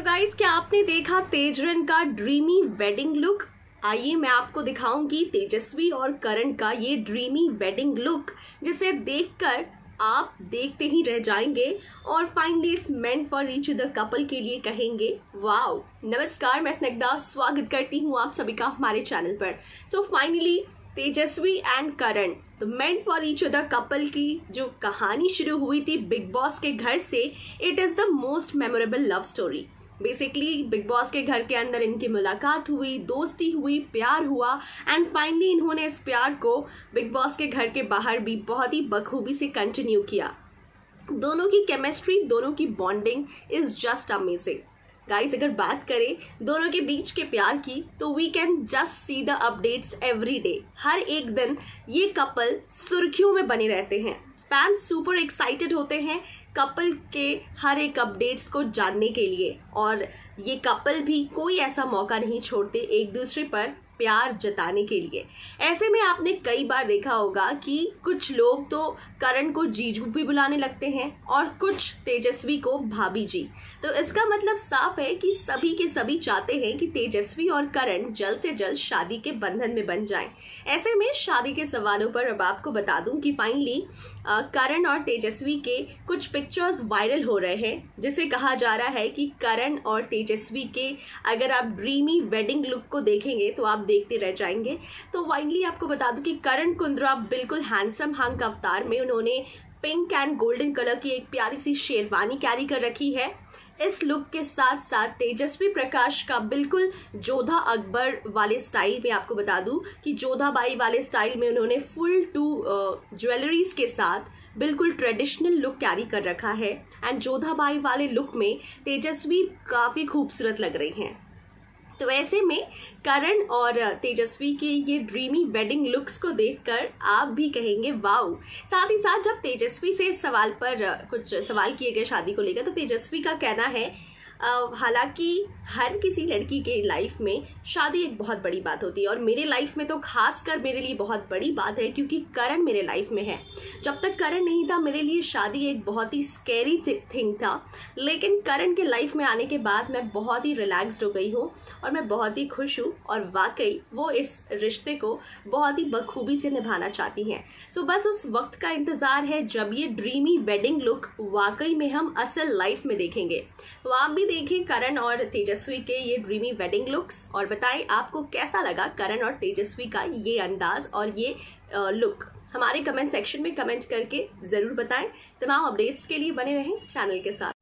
Guys, क्या आपने देखा तेजरन का ड्रीमी वेडिंग लुक? आइए मैं आपको दिखाऊंगी तेजस्वी और करण का ये ड्रीमी वेडिंग लुक, जिसे देखकर आप देखते ही रह जाएंगे और फाइनली इस made for each other couple के लिए कहेंगे वाओ। नमस्कार, मैं स्निग्धा स्वागत करती हूँ आप सभी का हमारे चैनल पर। So finally Tejasswi and Karan the made for each other couple की जो कहानी शुरू हुई थी बिग बॉस के घर से, it is the most memorable love story. Basically Bigg Boss के घर के अंदर इनकी मुलाकात हुई, दोस्ती हुई, प्यार हुआ एंड फाइनली इन्होंने इस प्यार को बिग बॉस के घर के बाहर भी बहुत ही बखूबी से कंटिन्यू किया। दोनों की केमिस्ट्री, दोनों की bonding is just amazing. Guys, अगर बात करें दोनों के बीच के प्यार की, तो we can just see the updates every day. हर एक दिन ये कपल सुर्खियों में बने रहते हैं। फैंस सुपर एक्साइटेड होते हैं कपल के हर एक अपडेट्स को जानने के लिए, और ये कपल भी कोई ऐसा मौका नहीं छोड़ते एक दूसरे पर प्यार जताने के लिए। ऐसे में आपने कई बार देखा होगा कि कुछ लोग तो करण को जीजू भी बुलाने लगते हैं और कुछ तेजस्वी को भाभी जी। तो इसका मतलब साफ है कि सभी के सभी चाहते हैं कि तेजस्वी और करण जल्द से जल्द शादी के बंधन में बन जाएं। ऐसे में शादी के सवालों पर अब आपको बता दूं कि फाइनली करण और तेजस्वी के कुछ पिक्चर्स वायरल हो रहे हैं, जिसे कहा जा रहा है कि करण और तेजस्वी के अगर आप ड्रीमी वेडिंग लुक को देखेंगे तो आप देखते रह जाएंगे। तो फाइनली आपको बता दूं कि करण कुंद्रा बिल्कुल हैंडसम हंक अवतार में उन्होंने पिंक एंड गोल्डन कलर की एक प्यारी सी शेरवानी कैरी कर रखी है। इस लुक के साथ साथ तेजस्वी प्रकाश का बिल्कुल जोधा अकबर वाले स्टाइल में, आपको बता दूं कि जोधा बाई वाले स्टाइल में उन्होंने फुल टू ज्वेलरीज के साथ बिल्कुल ट्रेडिशनल लुक कैरी कर रखा है। एंड जोधा बाई वाले लुक में तेजस्वी काफ़ी खूबसूरत लग रही हैं। तो ऐसे में करण और तेजस्वी के ये ड्रीमी वेडिंग लुक्स को देखकर आप भी कहेंगे वाओ। साथ ही साथ जब तेजस्वी से इस सवाल पर कुछ सवाल किए गए शादी को लेकर, तो तेजस्वी का कहना है हालांकि हर किसी लड़की के लाइफ में शादी एक बहुत बड़ी बात होती है, और मेरे लाइफ में तो खासकर मेरे लिए बहुत बड़ी बात है क्योंकि करण मेरे लाइफ में है। जब तक करण नहीं था मेरे लिए शादी एक बहुत ही स्कैरी थिंग था, लेकिन करण के लाइफ में आने के बाद मैं बहुत ही रिलैक्स्ड हो गई हूँ और मैं बहुत ही खुश हूँ, और वाकई वो इस रिश्ते को बहुत ही बखूबी से निभाना चाहती हैं। सो बस उस वक्त का इंतज़ार है जब ये ड्रीमी वेडिंग लुक वाकई में हम असल लाइफ में देखेंगे। तो आप भी देखें करण और तेजस्वी के ये ड्रीमी वेडिंग लुक्स, और बताएं आपको कैसा लगा करण और तेजस्वी का ये अंदाज और ये लुक। हमारे कमेंट सेक्शन में कमेंट करके ज़रूर बताएं। तमाम अपडेट्स के लिए बने रहें चैनल के साथ।